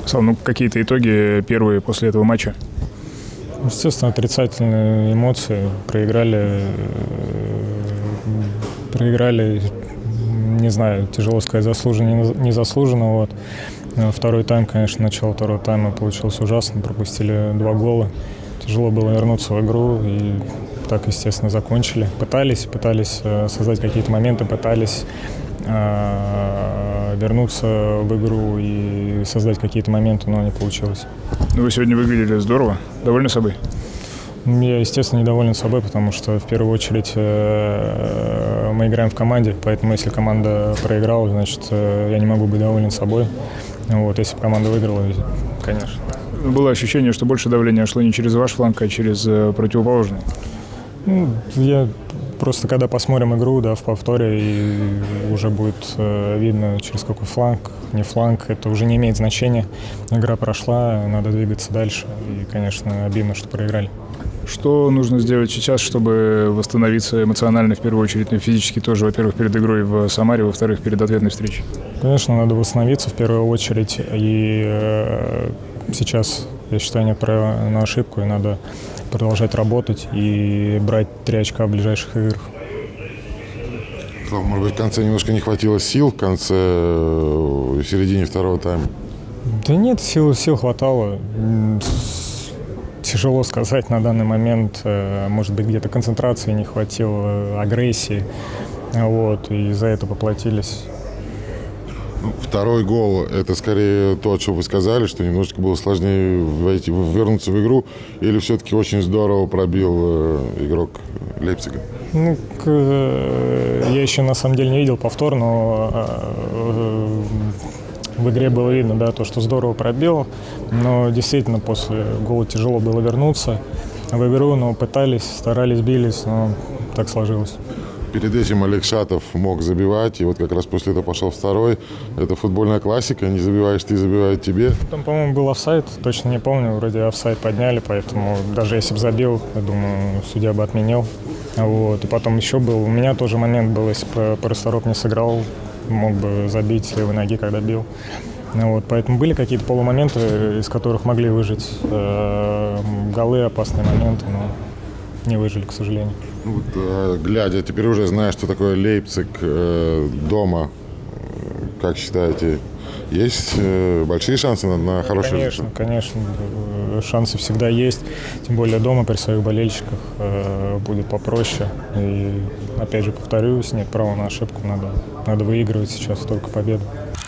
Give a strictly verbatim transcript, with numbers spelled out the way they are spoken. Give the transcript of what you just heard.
Слав, ну какие-то итоги первые после этого матча? Естественно, отрицательные эмоции. Проиграли, проиграли, не знаю, тяжело сказать, заслуженно, незаслуженно. Вот. Второй тайм, конечно, начало второго тайма получилось ужасно. Пропустили два гола. Тяжело было вернуться в игру и так, естественно, закончили. Пытались, пытались создать какие-то моменты, пытались э, вернуться в игру и создать какие-то моменты, но не получилось. Ну, вы сегодня выглядели здорово. Довольны собой? Я, естественно, недоволен собой, потому что в первую очередь э, мы играем в команде, поэтому если команда проиграла, значит, э, я не могу быть доволен собой. Вот, если бы команда выиграла, конечно. Было ощущение, что больше давления шло не через ваш фланг, а через э, противоположный? Ну, я просто, когда посмотрим игру, да, в повторе, и уже будет э, видно, через какой фланг, не фланг, это уже не имеет значения. Игра прошла, надо двигаться дальше, и, конечно, обидно, что проиграли. Что нужно сделать сейчас, чтобы восстановиться эмоционально, в первую очередь, и физически тоже, во-первых, перед игрой в Самаре, во-вторых, перед ответной встречей? Конечно, надо восстановиться в первую очередь, и э, сейчас, я считаю, нет права на ошибку, и надо продолжать работать и брать три очка в ближайших играх. Может быть, в конце немножко не хватило сил, в конце, в середине второго тайма? Да нет, сил, сил хватало. Тяжело сказать на данный момент. Может быть, где-то концентрации не хватило, агрессии. Вот, и за это поплатились. Второй гол – это скорее то, о чем вы сказали, что немножечко было сложнее войти, вернуться в игру, или все-таки очень здорово пробил игрок Лейпцига? Ну, к, я еще на самом деле не видел повтор, но э, в игре было видно, да, то, что здорово пробил. Но действительно после гола тяжело было вернуться в игру, но пытались, старались, бились, но так сложилось. Перед этим Олег Шатов мог забивать, и вот как раз после этого пошел второй. Это футбольная классика, не забиваешь ты, забивают тебе. Там, по-моему, был офсайд, точно не помню, вроде офсайд подняли, поэтому даже если бы забил, я думаю, судья бы отменил. Вот. И потом еще был, у меня тоже момент был, если бы Парастороп не сыграл, мог бы забить с левой ноги, когда бил. Вот. Поэтому были какие-то полумоменты, из которых могли выжить э, голы, опасные моменты, но не выжили, к сожалению. Вот, э, глядя, теперь уже знаешь, что такое Лейпциг э, дома. Как считаете, есть э, большие шансы на, на хороший результат? Конечно, конечно. Шансы всегда есть. Тем более дома при своих болельщиках э, будет попроще. И опять же повторюсь, нет права на ошибку. Надо, надо выигрывать сейчас только победу.